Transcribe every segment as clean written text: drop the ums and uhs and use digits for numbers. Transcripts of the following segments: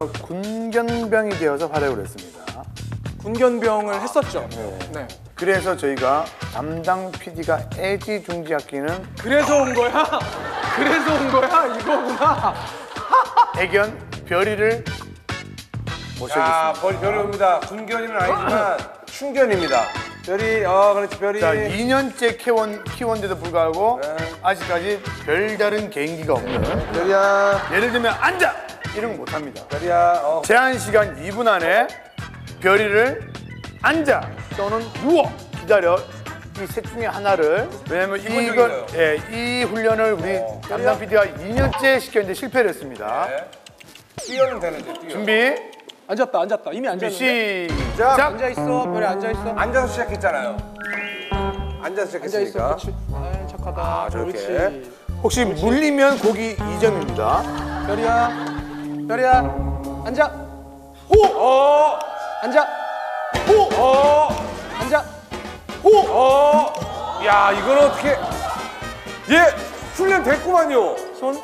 군견병이 되어서 활약을 했습니다. 군견병을 했었죠. 네. 그래서 저희가 담당 PD가 애지중지하기는 그래서 온 거야? 그래서 온 거야? 이거구나. 애견 별이를 모셔겠습니다. 별이 옵니다. 군견이는 아니지만 충견입니다. 별이, 그렇지, 별이. 자, 2년째 키웠는데도 불구하고 아직까지 별다른 개인기가 없는. 별이야, 예를 들면 앉아! 이런 거 못합니다. 별이야. 제한 시간 2분 안에 별이를 앉아 또는 누워 기다려 이 셋 중에 하나를 왜냐면 이걸 이 훈련을 우리 담당 PD가 2년째 시켰는데 실패를 했습니다. 뛰어는 되는데, 뛰어. 준비 앉았다. 이미 앉았는데. 시작. 앉아있어. 별이 앉아있어. 앉아서 시작했잖아요. 앉아서 앉아있어. 시작했으니까. 그렇지. 아이, 착하다. 저렇게. 그렇지. 혹시 물리면 고기 2점입니다. 별이야. 앉아. 호! 앉아. 호! 앉아. 야, 이거는 어떻게. 예! 훈련 됐구만요. 손.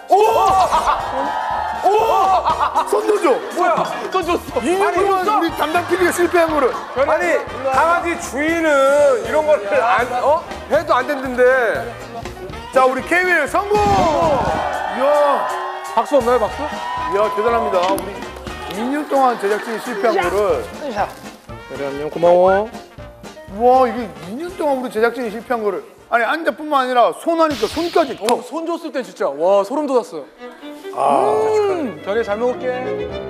손 넣어줘. 뭐야? 또 줬어. 2년 동안 우리 담당 PD가 실패한 거를. 아니, 강아지 주인은 이런 거를 해도 안 된다는데. 자, 우리 KBL 성공. 이야. 박수 없나요, 박수? 이야, 대단합니다. 우리 2년 동안 제작진이 실패한 거를. 별이 안녕, 고마워. 와, 이게 2년 동안 우리 제작진이 실패한 거를. 아니, 앉아뿐만 아니라 손 하니까 손까지 턱. 손 줬을 때 진짜 와 소름 돋았어요. 별이 잘 먹을게.